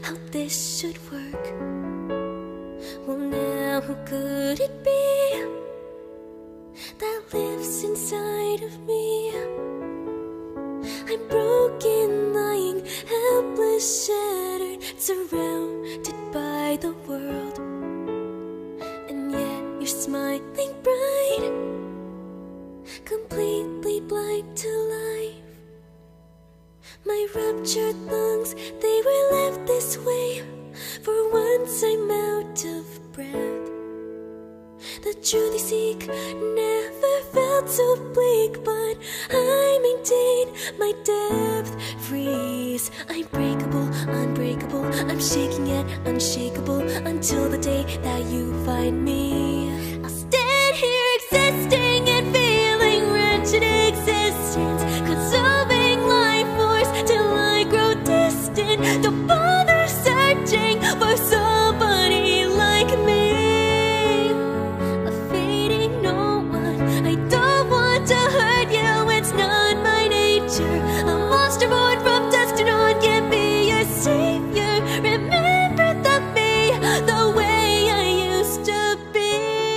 how this should work. Well, now who could it be that lives inside of me? I'm broken, lying, helpless, shattered, surrounded by the world. And yet you're smiling bright, completely blind to life. My ruptured lungs, they were left this way. For once I'm out of breath. The truth you seek never felt so bleak, but I maintain my depth. Freeze, I'm breakable, unbreakable. I'm shaking yet unshakable until the day that you find me. I'll stand here existing and feeling wretched existence, consuming life force till I grow distant. Don't bother searching for somebody like me. A fading no one. I don't want to hurt you, it's not my nature. A monster born from dusk to dawn can be your savior. Remember the me, the way I used to be.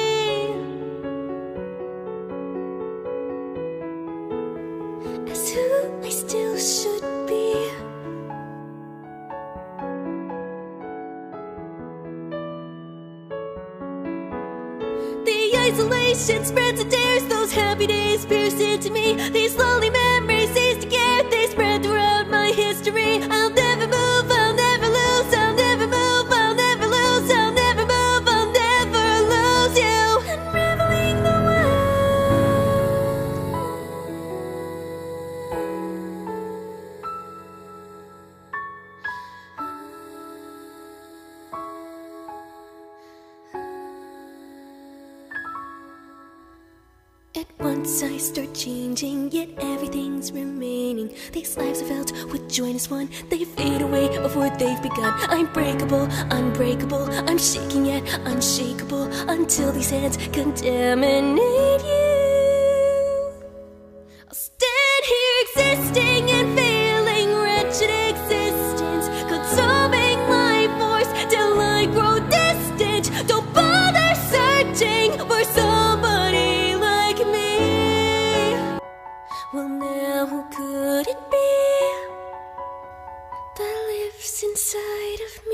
As who I still should be. The isolation spreads and tears those happy days pierce into me. These lonely memories cease to care, they spread throughout my history. I'll never move, I'll never lose, I'll never move, I'll never lose, I'll never move, I'll never lose you. Unraveling the At once I start changing, yet everything's remaining. These lives I felt would join as one, they fade away before they've begun. I'm breakable, unbreakable, I'm shaking yet unshakable until these hands contaminate you. I'll stand here existing and feeling wretched existence, consuming my force till I grow distant. Don't bother searching for somebody like me. Well, now who could it be that lives inside of me?